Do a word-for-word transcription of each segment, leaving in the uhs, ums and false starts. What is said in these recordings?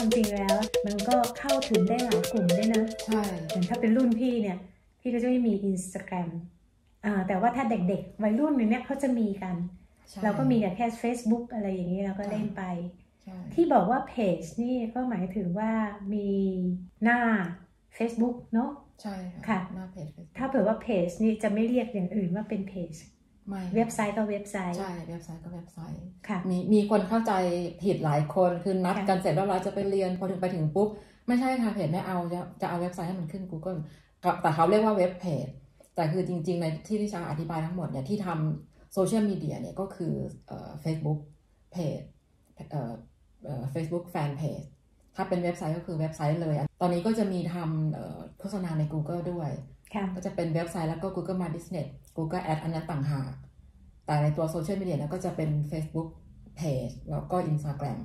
ความจริงแล้วมันก็เข้าถึงได้หลายกลุ่มด้วยนะใช่อย่างถ้าเป็นรุ่นพี่เนี่ยพี่ก็จะไม่มี Instagram อ่าแต่ว่าถ้าเด็กๆวัยรุ่นเนี่ยเขาจะมีกันเราก็มีแค่ Facebook อะไรอย่างนี้เราก็เล่นไปที่บอกว่าเพจนี่ก็หมายถึงว่ามีหน้า Facebook เนาะใช่ค่ะหน้าเพจถ้าเผื่อว่าเพจนี่จะไม่เรียกอย่างอื่นว่าเป็นเพจไม่เว็บไซต์ก็เว็บไซต์ใช่เว็บไซต์ก็เว็บไซต์ค่ะมีมีคนเข้าใจผิดหลายคนคือนัดกันเสร็จแล้วเราจะไปเรียนพอถึงไปถึงปุ๊บไม่ใช่ค่ะเพจไม่เอาจะจะเอาเว็บไซต์ให้มันขึ้น Google แต่เขาเรียกว่าเว็บเพจแต่คือจริงๆในที่ที่ชาอธิบายทั้งหมดเนี่ยที่ทำโซเชียลมีเดียเนี่ยก็คือเอ่อ Facebook เพจเอ่อเอ่อ Facebook Fan Page ถ้าเป็นเว็บไซต์ก็คือเว็บไซต์เลยตอนนี้ก็จะมีทำเอ่อโฆษณาใน Google ด้วยก็จะเป็นเว็บไซต์แล้วก็ Google My Business Google Ads อันนั้นต่างหากแต่ในตัวโซเชียลมีเดียเนี่ยก็จะเป็น Facebook Page แล้วก็ Instagram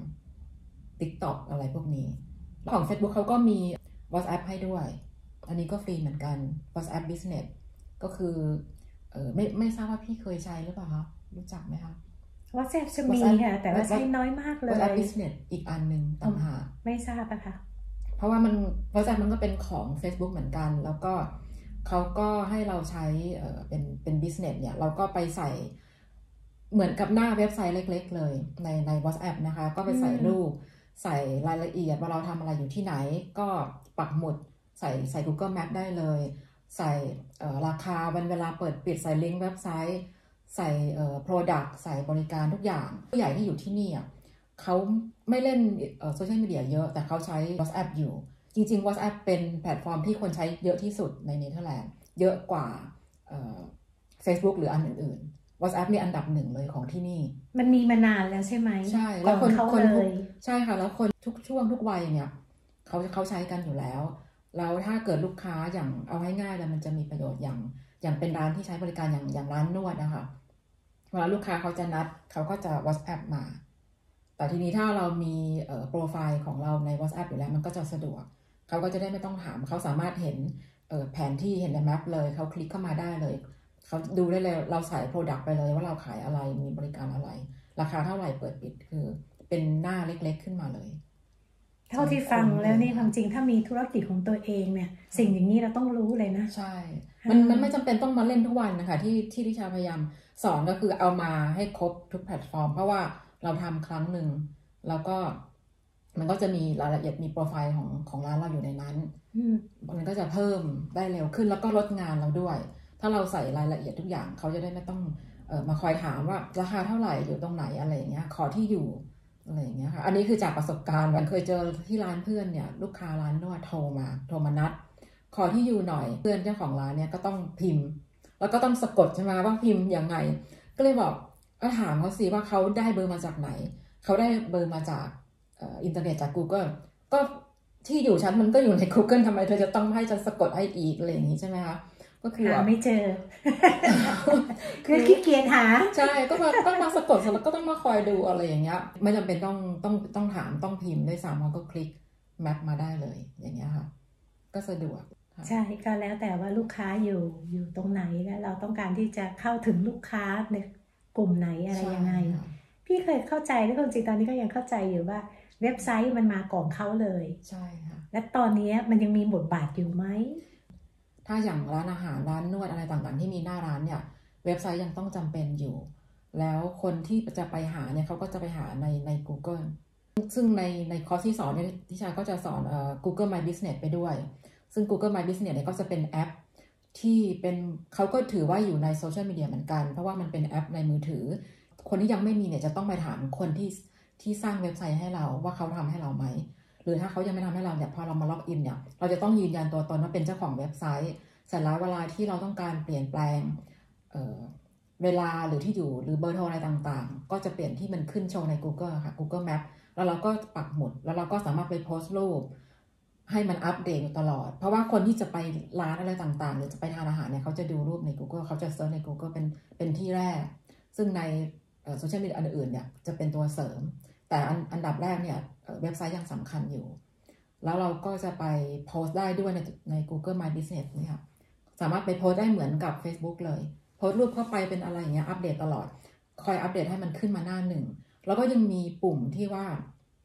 TikTok อะไรพวกนี้แล้วของ Facebook เขาก็มี WhatsApp ให้ด้วยอันนี้ก็ฟรีเหมือนกัน WhatsApp Business ก็คือเออไม่ไม่ทราบว่าพี่เคยใช้หรือเปล่าคะรู้จักไหมคะ WhatsApp จะมีค่ะแต่ว่าใช้น้อยมากเลย WhatsApp Business อีกอันหนึ่งต่างหากไม่ทราบอะค่ะเพราะว่ามัน WhatsApp มันก็เป็นของ Facebook เหมือนกันแล้วก็เขาก็ให้เราใช้เอ่อเป็นเป็น business เนี่ยเราก็ไปใส่เหมือนกับหน้าเว็บไซต์เล็กๆเลยในใน WhatsApp นะคะก็ไปใส่รูปใส่รายละเอียดว่าเราทำอะไรอยู่ที่ไหนก็ปักหมุดใส่ใส่ Google Map ได้เลยใส่ราคาวันเวลาเปิดปิดใส่ลิงก์เว็บไซต์ใส่เอ่อ product ใส่บริการทุกอย่างผู้ใหญ่ที่อยู่ที่นี่อ่ะเขาไม่เล่นโซเชียลมีเดียเยอะแต่เขาใช้ WhatsApp อยู่จริงๆ WhatsApp เป็นแพลตฟอร์มที่คนใช้เยอะที่สุดในเนเธอร์แลนด์เยอะกว่าเอ่อ Facebook หรืออันอื่นๆ WhatsApp นี่อันดับหนึ่งเลยของที่นี่มันมีมานานแล้วใช่ไหมใช่แล้วคนคนใช่ค่ะแล้วคนทุกช่วงทุกวัยเนี่ยเขาเขาใช้กันอยู่แล้วแล้วถ้าเกิดลูกค้าอย่างเอาง่ายๆแล้วมันจะมีประโยชน์อย่างอย่างเป็นร้านที่ใช้บริการอย่างอย่างร้านนวดนะคะเวลาลูกค้าเขาจะนัดเขาก็จะ WhatsApp มาแต่ทีนี้ถ้าเรามีเอ่อโปรไฟล์ของเราใน WhatsApp อยู่แล้วมันก็จะสะดวกเขาก็จะได้ไม่ต้องถามเขาสามารถเห็นเอ่อแผนที่เห็นในแมปเลยเขาคลิกเข้ามาได้เลยเขาดูได้เลยเราใส่ Product ไปเลยว่าเราขายอะไรมีบริการอะไรราคาเท่าไหร่เปิดปิดคือเป็นหน้าเล็กๆขึ้นมาเลยเท่าที่ฟังแล้วนี่ความจริงถ้ามีธุรกิจของตัวเองเนี่ยสิ่งอย่างนี้เราต้องรู้เลยนะใช่มันมันไม่จำเป็นต้องมาเล่นทุกวันนะคะที่ที่ดิฉันพยายามสอนก็คือเอามาให้ครบทุกแพลตฟอร์มเพราะว่าเราทำครั้งหนึ่งแล้วก็มันก็จะมีรายละเอียดมีโปรไฟล์ของของร้านเราอยู่ในนั้นมันก็จะเพิ่มได้เร็วขึ้นแล้วก็ลดงานเราด้วยถ้าเราใส่รายละเอียดทุกอย่างเขาจะได้ไม่ต้องเอ่อมาคอยถามว่าราคาเท่าไหร่อยู่ตรงไหนอะไรอย่างเงี้ยขอที่อยู่อะไรอย่างเงี้ยค่ะอันนี้คือจากประสบการณ์วันเคยเจอที่ร้านเพื่อนเนี่ยลูกค้าร้านนวดโทรมาโทรมานัดขอที่อยู่หน่อยเพื่อนเจ้าของร้านเนี่ยก็ต้องพิมพ์แล้วก็ต้องสะกดใช่ไหมว่าพิมพ์ยังไงก็เลยบอกก็ถามเขาสิว่าเขาได้เบอร์มาจากไหนเขาได้เบอร์มาจากอินเทอร์เน็ตจาก Google ก็ที่อยู่ฉันมันก็อยู่ใน Google ทำไมเธอจะต้องให้ฉันสะกดให้อีกอะไรอย่างนี้ใช่ไหมคะก็คือหาไม่เจอคือขี้เกียจหาใช่ก็มาก็มาสะกดแล้วก็ต้องมาคอยดูอะไรอย่างเงี้ยไม่จำเป็นต้องต้องต้องถามต้องพิมพ์ด้วยซ้ำเขาก็คลิกแมปมาได้เลยอย่างเงี้ยค่ะก็สะดวกใช่ก็แล้วแต่ว่าลูกค้าอยู่อยู่ตรงไหนแล้วเราต้องการที่จะเข้าถึงลูกค้าในกลุ่มไหนอะไรยังไงพี่เคยเข้าใจและจริงๆตอนนี้ก็ยังเข้าใจอยู่ว่าเว็บไซต์มันมาก่อนเขาเลยใช่ค่ะและตอนนี้มันยังมีบทบาทอยู่ไหมถ้าอย่างร้านอาหารร้านนวดอะไรต่างๆที่มีหน้าร้านเนี่ยเว็บไซต์ยังต้องจำเป็นอยู่แล้วคนที่จะไปหาเนี่ยเขาก็จะไปหาในใน Google ซึ่งในในคอร์สที่สอนเนี่ยที่ชาก็จะสอนเอ่อ Google My Business ไปด้วยซึ่ง Google My Business เนี่ยก็จะเป็นแอปที่เป็นเขาก็ถือว่าอยู่ในโซเชียลมีเดียเหมือนกันเพราะว่ามันเป็นแอปในมือถือคนที่ยังไม่มีเนี่ยจะต้องไปถามคนที่ที่สร้างเว็บไซต์ให้เราว่าเขาทำให้เราไหมหรือถ้าเขายังไม่ทำให้เราเนี่ยพอเรามาล็อกอินเนี่ยเราจะต้องยืนยันตัวตนว่าเป็นเจ้าของเว็บไซต์เสร็จแล้วเวลาที่เราต้องการเปลี่ยนแปลง เอ่อ เวลาหรือที่อยู่หรือเบอร์โทรอะไรต่างๆก็จะเปลี่ยนที่มันขึ้นโชว์ใน Google ค่ะ Google Map แล้วเราก็ปักหมุดแล้วเราก็สามารถไปโพสต์รูปให้มันอัปเดตตลอดเพราะว่าคนที่จะไปร้านอะไรต่างๆหรือจะไปทานอาหารเนี่ยเขาจะดูรูปใน Google เขาจะเซิร์ชใน Google เป็นเป็นที่แรกซึ่งในโซเชียลมีเดียอันอื่นเนี่ยจะเป็นตัวเสริมแต่อันอันดับแรกเนี่ยเว็บไซต์ยังสำคัญอยู่แล้วเราก็จะไปโพสต์ได้ด้วยในใน Google My Business นี่ค่ะสามารถไปโพสต์ได้เหมือนกับ Facebook เลยโพสต์รูปเข้าไปเป็นอะไรอย่างเงี้ยอัปเดตตลอดคอยอัปเดตให้มันขึ้นมาหน้าหนึ่งแล้วก็ยังมีปุ่มที่ว่าใ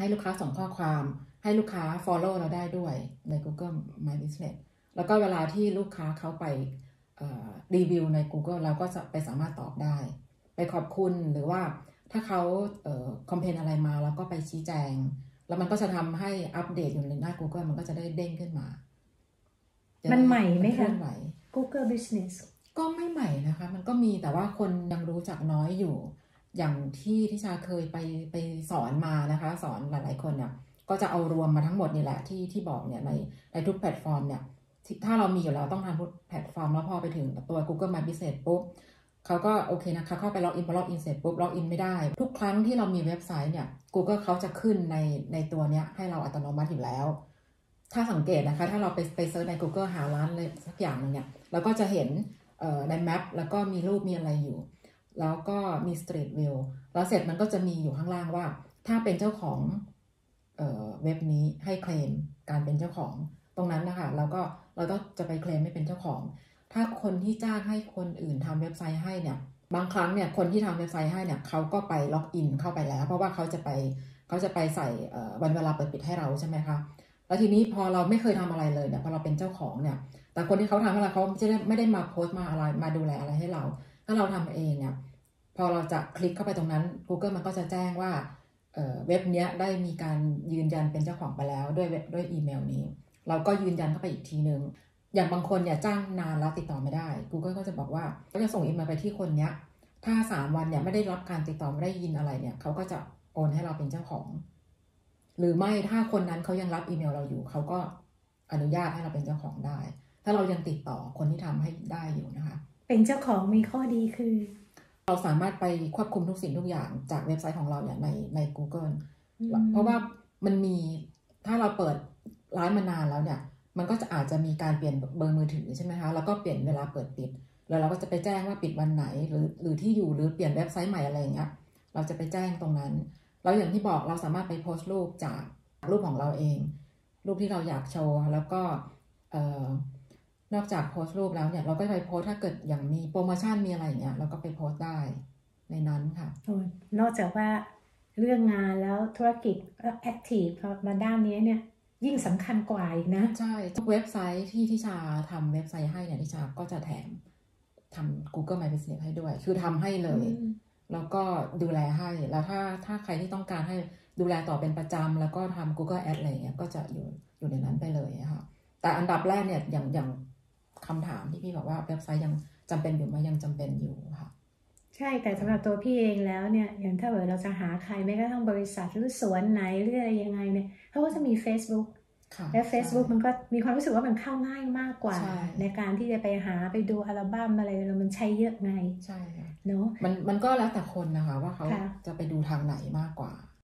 ให้ลูกค้าส่งข้อความให้ลูกค้า follow เราได้ด้วยใน Google My Business แล้วก็เวลาที่ลูกค้าเขาไปรีวิวใน Google เราก็จะไปสามารถตอบได้ไปขอบคุณหรือว่าถ้าเขาเอ่อคอมเพลนอะไรมาแล้วก็ไปชี้แจงแล้วมันก็จะทำให้อัปเดตอยู่ในหน้า Google มันก็จะได้เด้งขึ้นมามันใหม่ไหมคะ Google Business ก็ไม่ใหม่นะคะมันก็มีแต่ว่าคนยังรู้จักน้อยอยู่อย่างที่ทิชาเคยไปไปสอนมานะคะสอนหลายๆคนเนี่ยก็จะเอารวมมาทั้งหมดนี่แหละที่ที่บอกเนี่ยในในทุกแพลตฟอร์มเนี่ยถ้าเรามีอยู่แล้วต้องทำทุกแพลตฟอร์มแล้วพอไปถึงตัว Google My Business ปุ๊บเขาก็โอเคนะคะเข้าไปล็อกอินพอล็อกอินเสร็จปุ๊บล็อกอินไม่ได้ทุกครั้งที่เรามีเว็บไซต์เนี่ย Google เขาจะขึ้นในในตัวเนี้ยให้เราอัตโนมัติอยู่แล้วถ้าสังเกตนะคะถ้าเราไปไปเซิร์ชใน Google หาร้านเลยสักอย่างนึงเนี่ยเราก็จะเห็นในแมปแล้วก็มีรูปมีอะไรอยู่แล้วก็มี Street View แล้วเสร็จมันก็จะมีอยู่ข้างล่างว่าถ้าเป็นเจ้าของเอ่อเว็บนี้ให้เคลมการเป็นเจ้าของตรงนั้นนะคะแล้วก็เราต้องจะไปเคลมไม่เป็นเจ้าของถ้าคนที่จ้างให้คนอื่นทำเว็บไซต์ให้เนี่ยบางครั้งเนี่ยคนที่ทำเว็บไซต์ให้เนี่ยเขาก็ไปล็อกอินเข้าไปแล้วเพราะว่าเขาจะไปเขาจะไปใส่วันเวลาเปิดปิดให้เราใช่ไหมคะแล้วทีนี้พอเราไม่เคยทำอะไรเลยเนี่ยพอเราเป็นเจ้าของเนี่ยแต่คนที่เขาทำให้เราเขาจะไม่ได้มาโพสต์มาอะไรมาดูแลอะไรให้เราถ้าเราทำเองเนี่ยพอเราจะคลิกเข้าไปตรงนั้น Google มันก็จะแจ้งว่า เ, เว็บนี้ได้มีการยืนยันเป็นเจ้าของไปแล้วด้วยด้วยอีเมลนี้เราก็ยืนยันเข้าไปอีกทีนึงอย่างบางคนเนี่ยจ้างนานแล้วติดต่อไม่ได้ Google ก็จะบอกว่าก็จะส่งอีเมลไปที่คนนี้ถ้าสามวันเนี่ยไม่ได้รับการติดต่อไม่ได้ยินอะไรเนี่ยเขาก็จะโอนให้เราเป็นเจ้าของหรือไม่ถ้าคนนั้นเขายังรับอีเมลเราอยู่เขาก็อนุญาตให้เราเป็นเจ้าของได้ถ้าเรายังติดต่อคนที่ทำให้ได้อยู่นะคะเป็นเจ้าของมีข้อดีคือเราสามารถไปควบคุมทุกสิ่งทุกอย่างจากเว็บไซต์ของเราเนี่ยในใน Google เพราะว่ามันมีถ้าเราเปิดร้านมานานแล้วเนี่ยมันก็จะอาจจะมีการเปลี่ยนเบอร์มือถือใช่ไหมคะแล้วก็เปลี่ยนเวลาเปิดปิดแล้วเราก็จะไปแจ้งว่าปิดวันไหนหรือหรือที่อยู่หรือเปลี่ยนเว็บไซต์ใหม่อะไรอย่างเงี้ยเราจะไปแจ้งตรงนั้นแล้วอย่างที่บอกเราสามารถไปโพสต์รูปจากรูปของเราเองรูปที่เราอยากโชว์แล้วก็เอ่อนอกจากโพสต์รูปแล้วเนี่ยเราก็ไปโพสต์ถ้าเกิดอย่างมีโปรโมชั่นมีอะไรอย่างเงี้ยเราก็ไปโพสต์ได้ในนั้นค่ะนอกจากว่าเรื่องงานแล้วธุรกิจแอคทีฟมาด้านนี้เนี่ยยิ่งสำคัญกว่าอีกนะใช่ทุกเว็บไซต์ที่ทิชาทำเว็บไซต์ให้เนี่ยทิชาก็จะแถมทำ Google My Business ให้ด้วยคือทำให้เลยแล้วก็ดูแลให้แล้วถ้าถ้าใครที่ต้องการให้ดูแลต่อเป็นประจำแล้วก็ทำ Google Ads อะไรเงี้ยก็จะอยู่อยู่ในนั้นไปเลยค่ะแต่อันดับแรกเนี่ยอย่างอย่างคำถามที่พี่บอกว่าเว็บไซต์ยังจำเป็นอยู่ไหมยังจำเป็นอยู่ค่ะใช่แต่สำหรับตัวพี่เองแล้วเนี่ยอย่างถ้าเกิดเราจะหาใครไม่ก็ต้องบริษัทหรือสวนไหนหรืออะไรยังไงเนี่ยเขาก็จะมี Facebook และ Facebook มันก็มีความรู้สึกว่ามันเข้าง่ายมากกว่าในการที่จะไปหาไปดูอัลบั้มอะไรเรามันใช้เยอะไงใช่เนาะมันมันก็แล้วแต่คนนะคะว่าเขาจะไปดูทางไหนมากกว่า